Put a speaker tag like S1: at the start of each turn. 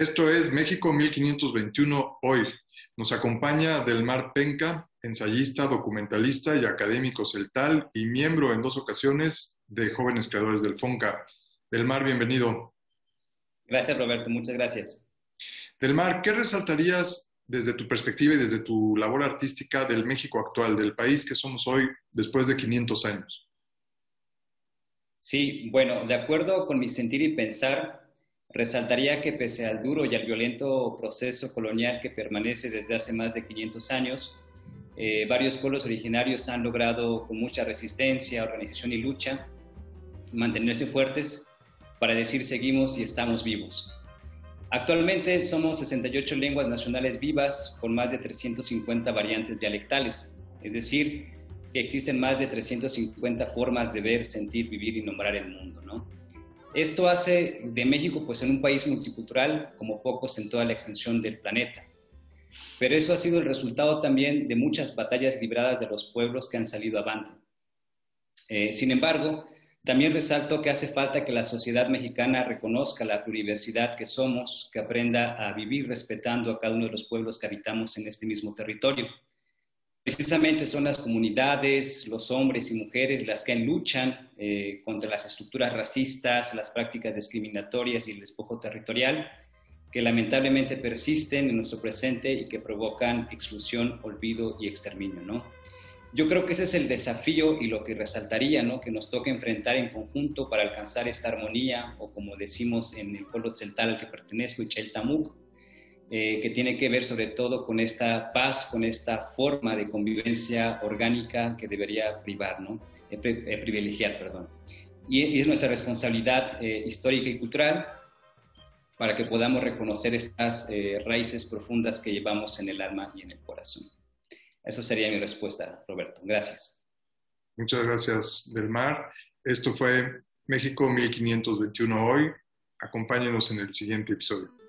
S1: Esto es México 1521 hoy. Nos acompaña Delmar Penca, ensayista, documentalista y académico celtal y miembro en 2 ocasiones de Jóvenes Creadores del FONCA. Delmar, bienvenido.
S2: Gracias, Roberto. Muchas gracias.
S1: Delmar, ¿qué resaltarías desde tu perspectiva y desde tu labor artística del México actual, del país que somos hoy después de 500 años?
S2: Sí, bueno, de acuerdo con mi sentir y pensar, resaltaría que pese al duro y al violento proceso colonial que permanece desde hace más de 500 años, varios pueblos originarios han logrado con mucha resistencia, organización y lucha mantenerse fuertes para decir seguimos y estamos vivos. Actualmente somos 68 lenguas nacionales vivas con más de 350 variantes dialectales, es decir, que existen más de 350 formas de ver, sentir, vivir y nombrar el mundo, ¿no? Esto hace de México pues, en un país multicultural como pocos en toda la extensión del planeta. Pero eso ha sido el resultado también de muchas batallas libradas de los pueblos que han salido avante. Sin embargo, también resalto que hace falta que la sociedad mexicana reconozca la pluriversidad que somos, que aprenda a vivir respetando a cada uno de los pueblos que habitamos en este mismo territorio. Precisamente son las comunidades, los hombres y mujeres las que luchan contra las estructuras racistas, las prácticas discriminatorias y el despojo territorial, que lamentablemente persisten en nuestro presente y que provocan exclusión, olvido y exterminio, ¿no? Yo creo que ese es el desafío y lo que resaltaría, ¿no? Que nos toca enfrentar en conjunto para alcanzar esta armonía, o como decimos en el pueblo celtal al que pertenezco, Icheltamuk, que tiene que ver sobre todo con esta paz, con esta forma de convivencia orgánica que debería privilegiar, perdón. Y es nuestra responsabilidad histórica y cultural para que podamos reconocer estas raíces profundas que llevamos en el alma y en el corazón. Eso sería mi respuesta, Roberto. Gracias.
S1: Muchas gracias, Delmar. Esto fue México 1521 hoy. Acompáñenos en el siguiente episodio.